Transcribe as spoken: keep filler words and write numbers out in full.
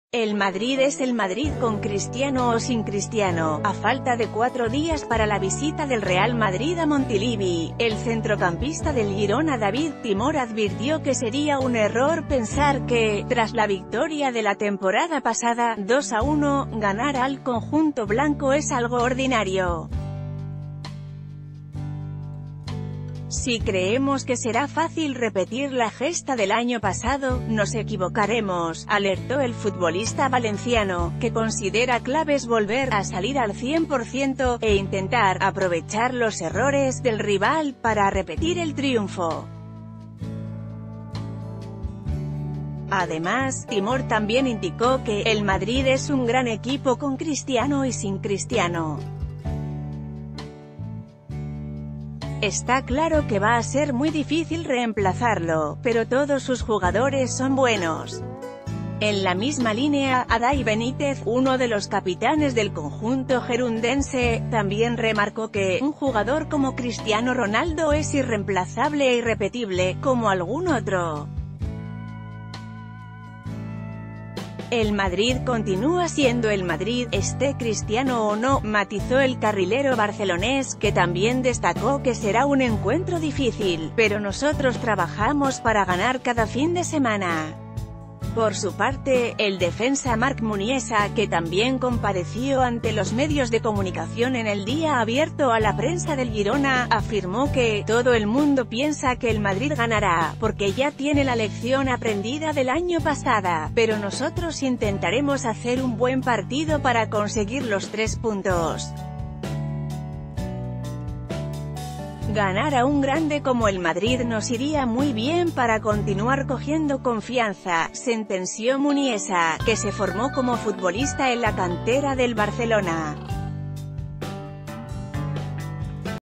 El Madrid es el Madrid con Cristiano o sin Cristiano. A falta de cuatro días para la visita del Real Madrid a Montilivi, el centrocampista del Girona David Timor advirtió que sería un error pensar que, tras la victoria de la temporada pasada, dos a uno, ganar al conjunto blanco es algo ordinario. Si creemos que será fácil repetir la gesta del año pasado, nos equivocaremos, alertó el futbolista valenciano, que considera claves volver a salir al cien por ciento, e intentar aprovechar los errores del rival para repetir el triunfo. Además, Timor también indicó que el Madrid es un gran equipo con Cristiano y sin Cristiano. Está claro que va a ser muy difícil reemplazarlo, pero todos sus jugadores son buenos. En la misma línea, Adai Benítez, uno de los capitanes del conjunto gerundense, también remarcó que un jugador como Cristiano Ronaldo es irreemplazable e irrepetible, como algún otro. El Madrid continúa siendo el Madrid, esté Cristiano o no, matizó el carrilero barcelonés, que también destacó que será un encuentro difícil, pero nosotros trabajamos para ganar cada fin de semana. Por su parte, el defensa Marc Muniesa, que también compareció ante los medios de comunicación en el día abierto a la prensa del Girona, afirmó que «todo el mundo piensa que el Madrid ganará, porque ya tiene la lección aprendida del año pasado, pero nosotros intentaremos hacer un buen partido para conseguir los tres puntos». Ganar a un grande como el Madrid nos iría muy bien para continuar cogiendo confianza, sentenció Muniesa, que se formó como futbolista en la cantera del Barcelona.